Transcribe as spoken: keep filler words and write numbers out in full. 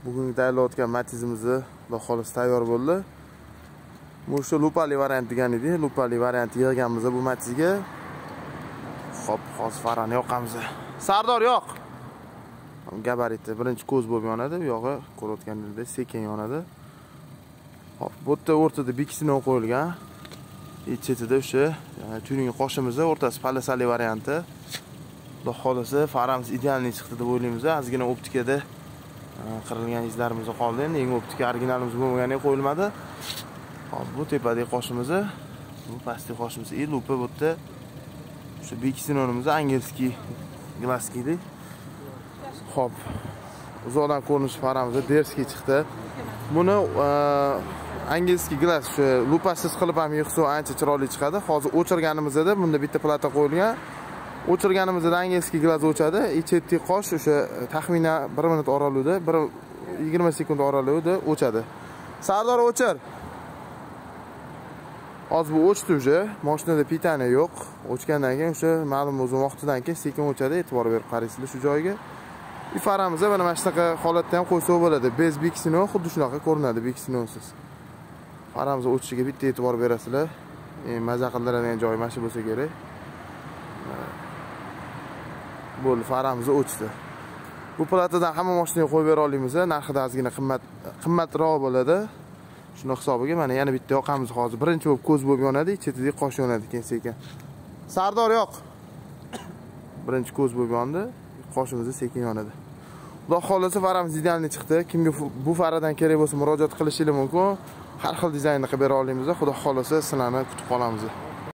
Bugungi tayyorlayotgan matizimizni Xudo xohlasa tayyor bo'ldi. Bu shu lupali variant degan edi. Lupali variant yig'ganmiz bu matizga. Xo'p, hozir farani yoqamiz. Sardor yoq. Gabariti birinchi ko'z bo'lib yonadi. Bu yog'i ko'rayotganingizdek sekin yonadi. Hop, bu yerda o'rtada bikisini qo'yilgan. Chetida o'sha tuning qoshimiz, o'rtasi palasali varianti. Xudo xohlasa faramiz idealniy chiqdi deb o'ylaymiz. Ozgina optikada qirilgan izlarimiz qoldi. Endi eng optika originalimiz bo'lmaganiga qo'yilmadi. Hop, bu tepadagi qoshimiz, bu pastdagi qoshimiz, i lupa bu yerda shu biksinonimiz angelskiy glaskiydi. Hop, uzoqdan ko'rinish faramiz derskiy chiqdi. Buni angelskiy glass shu lupasiz qilib ham yig'sa ancha chiroyli chiqadi. Hozir o'chirganimizda bunda bitta plata qo'yilgan. O'chirganimizda angelskiy glass o'chadi. Chetdagi qosh o'sha taxminan bir minut oralig'ida, bir yigirma sekund oralig'ida o'chadi. Sardor o'chir. Hozir bu o'chdi уже. Mashinada pitaniya yo'q. O'chgandan keyin o'sha ma'lum uzun vaqtdan keyin sekin o'chadi. E'tibor berib qaraysizlar shu joyiga. Faramizni mana mana shunaqa holatda ham qo'ysa bo'ladi. Bez biksino xuddi shunaqa ko'rinadi biksinosiz. Faramizni o'chishiga bitta e'tibor berasizlar. Eng maza qildiradigan joyi mana shu bo'lsa kerak. Bo'ldi, faramizni o'chdi. Bu platadan hamma mashinaga qo'yib bera olamiz. Narxida ozgina qimmat qimmatroq bo'ladi. Shuni hisobiga mana yana bitta yoqamiz hozir. Birinchi bo'lib ko'z bo'lib yonadi, chetida qosh yonadi keyin sekin. Sardor yoq. Birinchi ko'z bo'lib yondi, qoshimiz sekin yonadi. Xudo xohlasa faramiz idealniy chiqdi. Kimga bu faradan kerak bo'lsa murojaat qilishingiz mumkin. Har xil dizaynni qilib bera olamiz. Xudo xohlasa sizlarni kutib qolamiz.